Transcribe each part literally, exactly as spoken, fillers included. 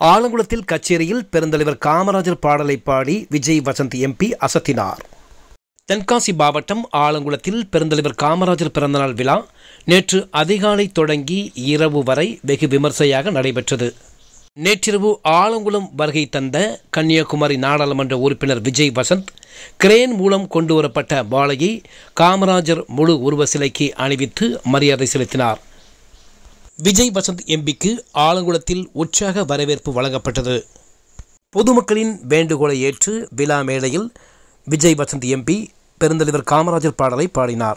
ஆலங்குளத்தில் கச்சேரியில் பெருந்தலைவர் காமராஜர் பாடலை பாடி விஜய் வசந்த் எம்பி அசத்தினார். தென்காசி மாவட்டம் ஆலங்குளத்தில் பெருந்தலைவர் காமராஜர் பிறந்தநாள் விழா நேற்று அதிகாலை தொடங்கி இரவு வரை வெகு விமர்சையாக நடைபெற்றது. நேற்றிரவு ஆலங்குளம் வருகை தந்த கன்னியாகுமரி நாடாளுமன்ற உறுப்பினர் விஜய் வசந்த் கிரேன் மூலம் கொண்டுவரப்பட்ட மாலையை காமராஜர் முழு உருவ சிலைக்கு அணிவித்து மரியாதை செலுத்தினார். விஜய் வசந்த் எம்பிக்கு ஆலங்குளத்தில் உற்சாக வரவேற்பு வழங்கப்பட்டது. பொதுமக்களின் வேண்டுகோளை ஏற்று விழா மேடையில் விஜய் வசந்த் எம்பி பெருந்தலைவர் காமராஜர் பாடலை பாடினார்.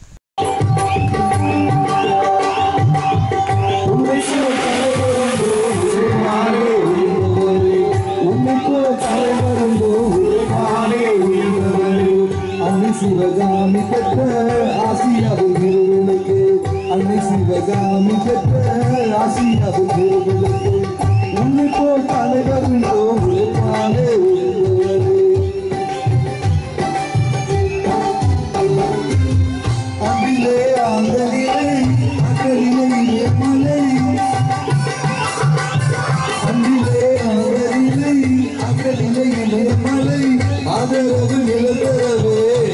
சிவகாமி பெற்ற ஆசியாவின் வீரர்களுக்கு அன்னை சிவகாமி பெற்ற ஆசியாவின் வீரர்களுக்கு உன்னை போல் தலைவர் உழைப்பாலே அன்றிலே ஆந்தரிலே அகலிலே மலை அன்றிலே ஆந்தரிலே அகலிலே மலை ஆதரவு நிலத்தரவே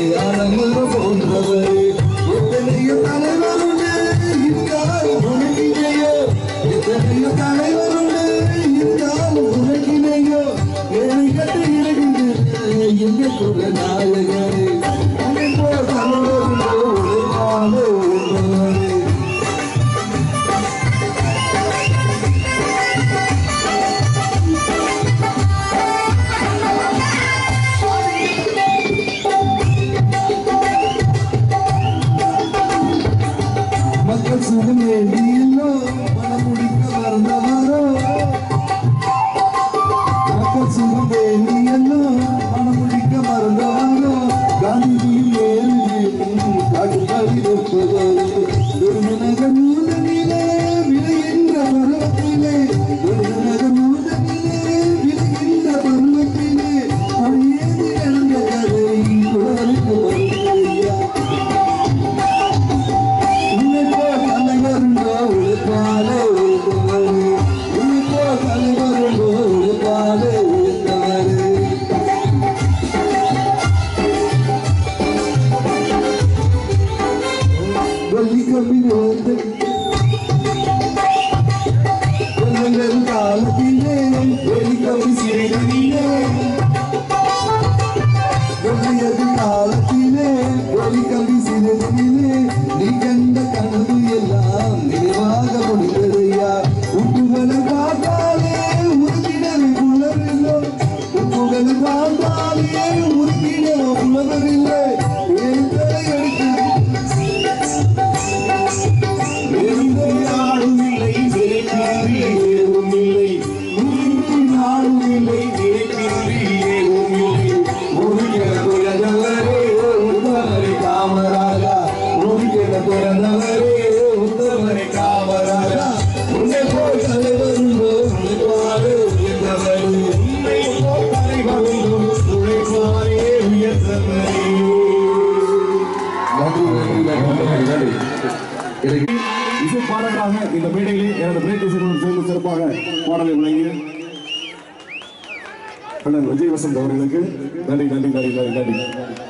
இசை பாடகராக இந்த மேடையிலே எனது பிரேக் சேர்ந்து சிறப்பாக பாடலை வழங்கிய அண்ணன் விஜய் வசந்த் அவர்களுக்கு நன்றி நன்றி நன்றி நன்றி நன்றி